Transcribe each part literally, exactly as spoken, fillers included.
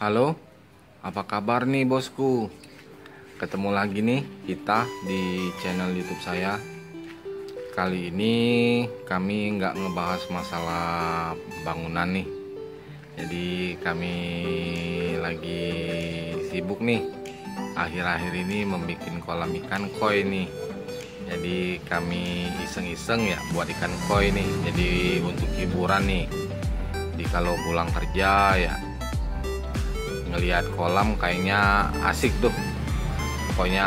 Halo, apa kabar nih bosku? Ketemu lagi nih kita di channel YouTube saya. Kali ini kami nggak ngebahas masalah bangunan nih. Jadi kami lagi sibuk nih akhir-akhir ini membuat kolam ikan koi nih. Jadi kami iseng-iseng ya buat ikan koi nih. Jadi untuk hiburan nih. Jadi kalau pulang kerja ya ngelihat kolam kayaknya asik tuh, pokoknya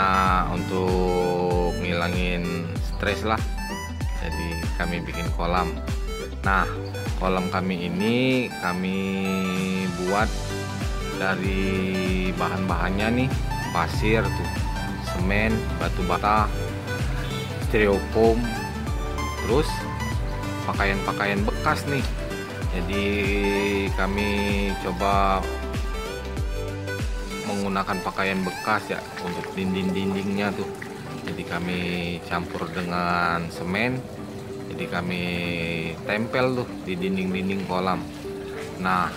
untuk ngilangin stres lah. Jadi kami bikin kolam. Nah, kolam kami ini kami buat dari bahan-bahannya nih, pasir tuh, semen, batu bata, styrofoam, terus pakaian-pakaian bekas nih. Jadi kami coba menggunakan pakaian bekas ya untuk dinding-dindingnya tuh. Jadi kami campur dengan semen, jadi kami tempel tuh di dinding-dinding kolam. Nah,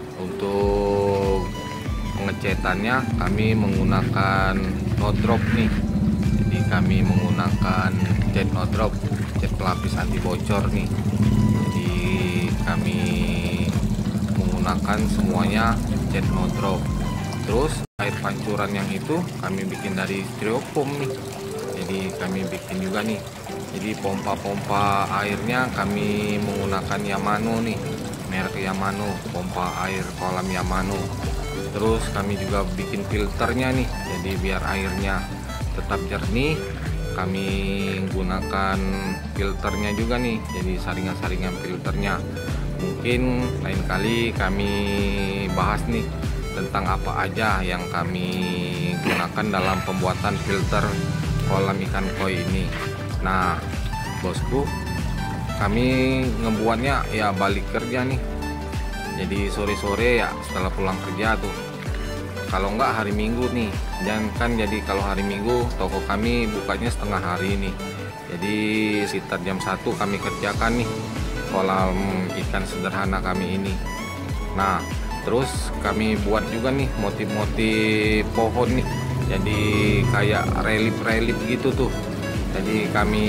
untuk pengecatannya kami menggunakan no drop nih. Jadi kami menggunakan cat no drop, cat pelapis anti bocor nih. Jadi kami menggunakan semuanya cat no drop. Terus air pancuran yang itu kami bikin dari styrofoam nih. Jadi kami bikin juga nih. Jadi pompa-pompa airnya kami menggunakan Yamano nih, merek Yamano, pompa air kolam Yamano. Terus kami juga bikin filternya nih. Jadi biar airnya tetap jernih, kami gunakan filternya juga nih. Jadi saringan-saringan filternya. Mungkin lain kali kami bahas nih tentang apa aja yang kami gunakan dalam pembuatan filter kolam ikan koi ini. Nah bosku, kami ngebuatnya ya balik kerja nih. Jadi sore-sore ya setelah pulang kerja tuh, kalau enggak hari Minggu nih. Dan kan jadi kalau hari Minggu toko kami bukanya setengah hari nih. Jadi sekitar jam satu kami kerjakan nih kolam ikan sederhana kami ini. Nah terus kami buat juga nih motif-motif pohon nih. Jadi kayak relief-relief gitu tuh. Jadi kami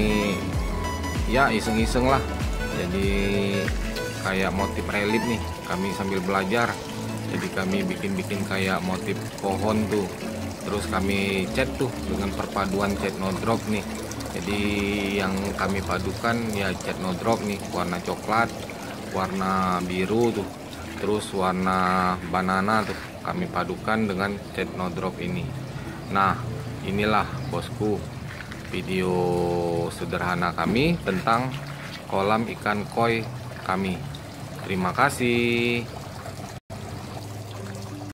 ya iseng-iseng lah. Jadi kayak motif relief nih. Kami sambil belajar. Jadi kami bikin-bikin kayak motif pohon tuh. Terus kami cat tuh dengan perpaduan cat no drop nih. Jadi yang kami padukan ya cat no drop nih, warna coklat, warna biru tuh, terus warna banana tuh kami padukan dengan cat no drop ini. Nah inilah bosku video sederhana kami tentang kolam ikan koi kami. Terima kasih.